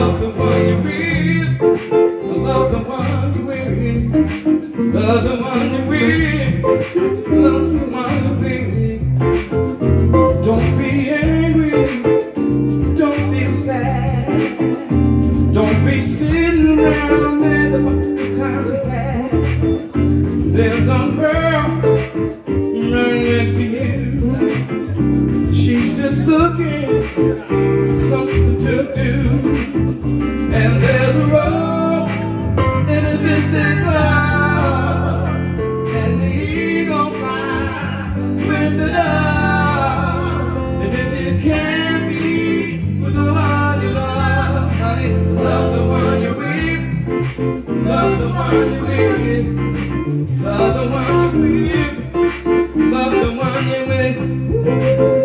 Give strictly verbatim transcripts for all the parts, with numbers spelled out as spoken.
love the one you with. Love the one you with. Love the one you with. Love the one you with. Don't be angry. Don't be sad. Don't be sitting around mad about the times you had. There's some girl right next to you. She's just looking for something to do. And there's a rose in a distant cloud, and the eagle flies with the dove. And if you can't be with the one you love, honey, love the one you're with. Love the one you're with. Love the one you're with. Love the one you're with.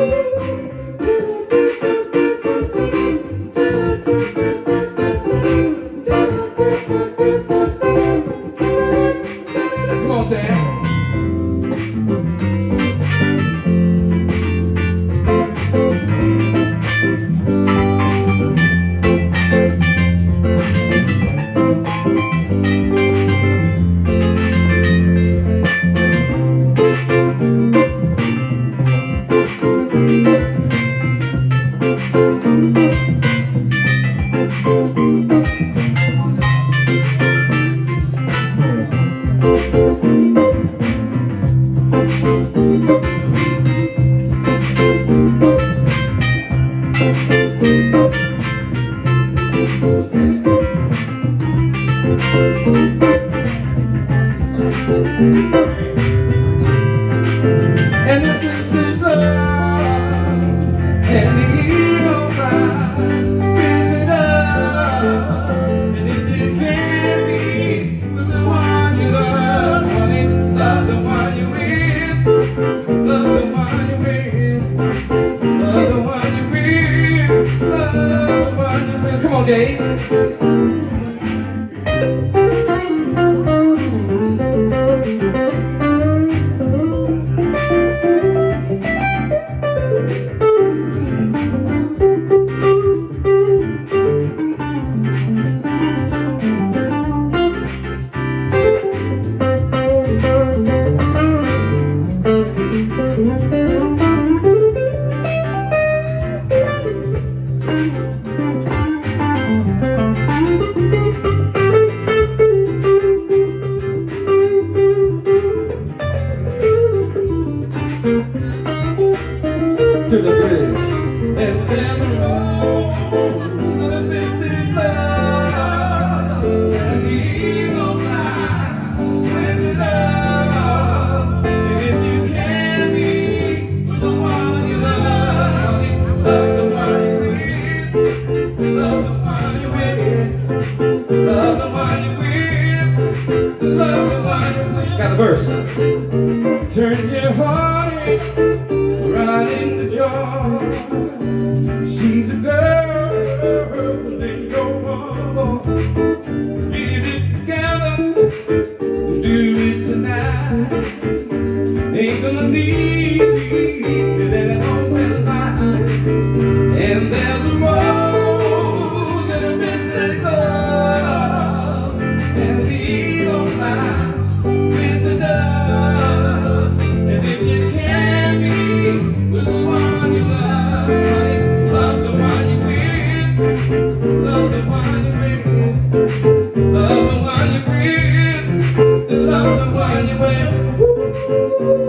Come on, Sam. And the distant love, and the eagle flies with the dove. And if you can't be with the one you love, honey, love the one you're with. Love the one you're with. Love the one you're with. Love the one you're with. Come on, Dave. To the bridge, and there's a rose in a distant love, and the eagle flies with the dove. And if you can't be with the one you love, honey, love the one you're with. Love the one you're with. Love the one you're with. Love the one you're with. Got the verse. Turn your heartache right into joy. She's a girl in your world. Get it together, do it tonight. Ain't gonna need it anymore in life. And there's a rose in a distant love, and the eagle flies with the dove. And if you can't be with the one you love, honey, love the one you're with. Love the one you're with. Love the one you're with. Love the one you're with.